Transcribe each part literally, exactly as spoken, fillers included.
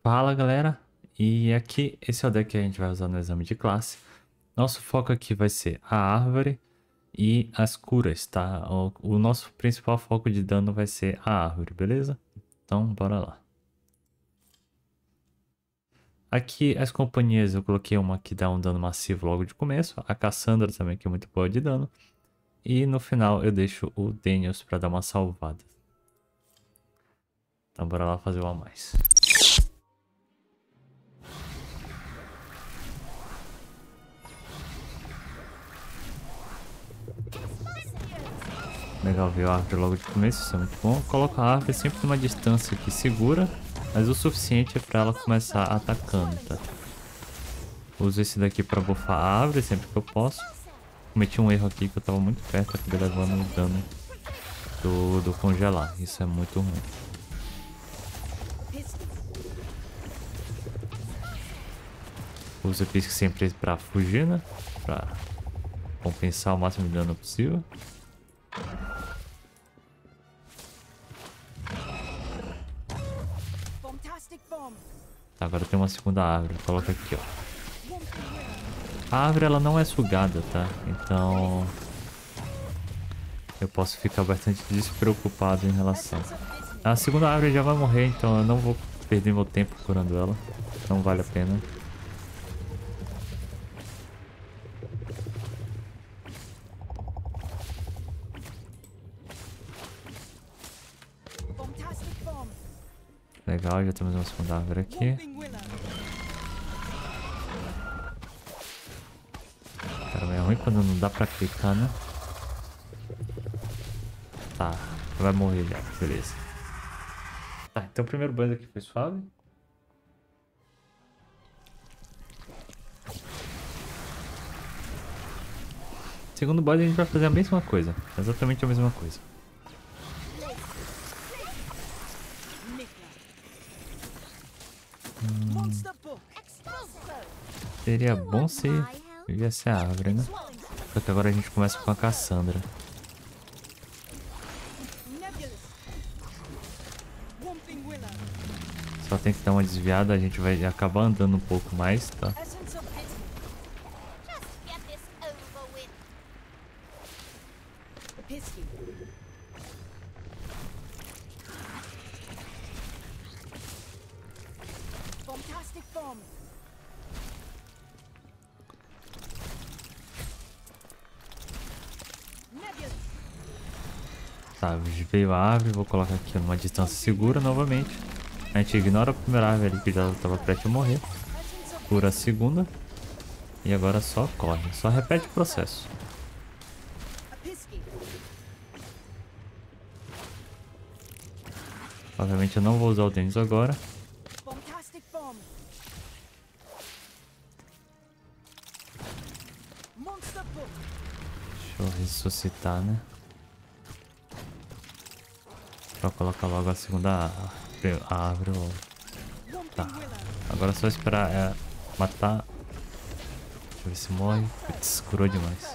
Fala galera, e aqui esse é o deck que a gente vai usar no exame de classe. Nosso foco aqui vai ser a árvore e as curas, tá? O, o nosso principal foco de dano vai ser a árvore, beleza? Então bora lá. Aqui as companhias eu coloquei uma que dá um dano massivo logo de começo, a Cassandra também que é muito boa de dano. E no final eu deixo o Daniels para dar uma salvada. Então bora lá fazer uma a mais. Legal ver a árvore logo de começo, isso é muito bom. Coloca a árvore sempre numa distância que segura, mas o suficiente para ela começar atacando, tá? Uso esse daqui para buffar a árvore sempre que eu posso. Cometi um erro aqui que eu tava muito perto, acabei levando o dano do, do congelar. Isso é muito ruim. Uso o pisco sempre para fugir, né? Pra compensar o máximo de dano possível. Tá, agora tem uma segunda árvore. Coloca aqui, ó. A árvore ela não é sugada, tá? Então eu posso ficar bastante despreocupado em relação. A segunda árvore já vai morrer, então eu não vou perder meu tempo curando ela. Não vale a pena. Legal, já temos uma segunda árvore aqui. Cara, é ruim quando não dá pra clicar, né? Tá, vai morrer já, beleza. Tá, então o primeiro banho aqui foi suave. Segundo boss a gente vai fazer a mesma coisa, exatamente a mesma coisa. Hum. Seria bom se viesse a árvore, né? Só que agora a gente começa com a Cassandra. Só tem que dar uma desviada, a gente vai acabar andando um pouco mais, tá? Tá, veio a árvore, vou colocar aqui numa distância segura novamente. A gente ignora a primeira árvore ali que já estava prestes a morrer. Cura a segunda. E agora só corre, só repete o processo. Obviamente eu não vou usar o Daniels agora. Deixa eu ressuscitar, né? Pra colocar logo a segunda a árvore logo. Tá. Agora é só esperar é, matar. Deixa eu ver se morre. Putz, curou demais.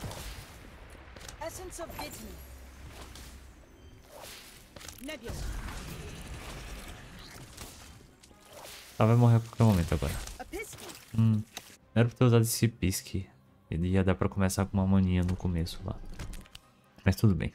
Tá, vai morrer a qualquer momento agora. Hum, não era pra ter usado esse pisque. Ele ia dar pra começar com uma maninha no começo lá. Mas tudo bem.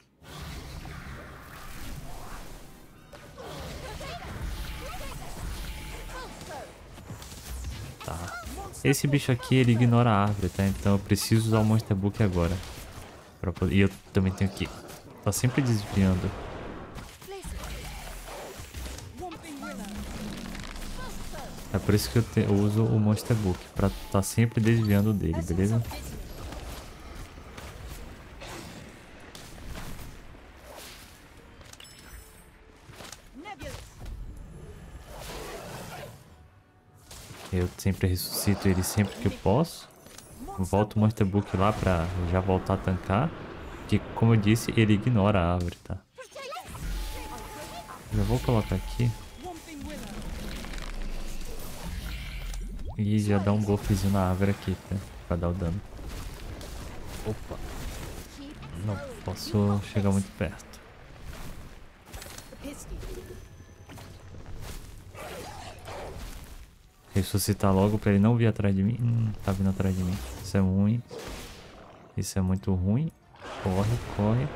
Tá. Esse bicho aqui, ele ignora a árvore, tá? Então eu preciso usar o Monster Book agora. Pra poder... E eu também tenho que... Tá sempre desviando. É por isso que eu, te... eu uso o Monster Book. Pra tá sempre desviando dele, beleza? Eu sempre ressuscito ele sempre que eu posso. Volto o Monster Book lá pra já voltar a tancar. Que, como eu disse, ele ignora a árvore, tá? Já vou colocar aqui. E já dá um buffzinho na árvore aqui, tá? Pra dar o dano. Opa. Não posso chegar muito perto. ressuscitar logo pra ele não vir atrás de mim. Hum, tá vindo atrás de mim. Isso é ruim. Isso é muito ruim. Corre, corre.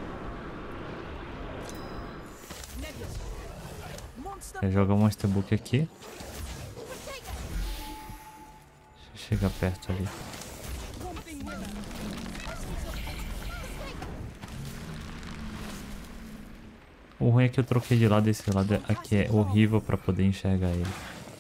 Eu jogo o Monster Book aqui. Deixa eu chegar perto ali. O ruim é que eu troquei de lado, esse lado aqui é horrível pra poder enxergar ele.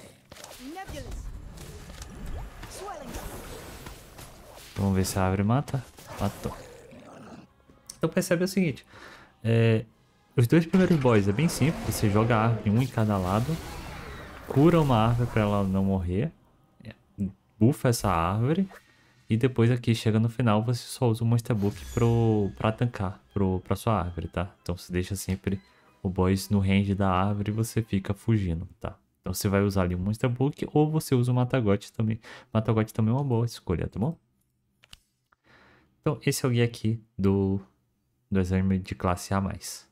Vamos ver se a árvore mata. Matou. Então percebe o seguinte. É, os dois primeiros boss é bem simples. Você joga a árvore um em cada lado. Cura uma árvore pra ela não morrer. Bufa essa árvore. E depois aqui, chega no final, você só usa o Monster Book pro, pra tancar pro, pra sua árvore, tá? Então você deixa sempre o boss no range da árvore e você fica fugindo, tá? Então você vai usar ali o Monster Book ou você usa o Matagot também. Matagot também é uma boa escolha, tá bom? Então esse é o guia aqui do, do exame de classe A mais.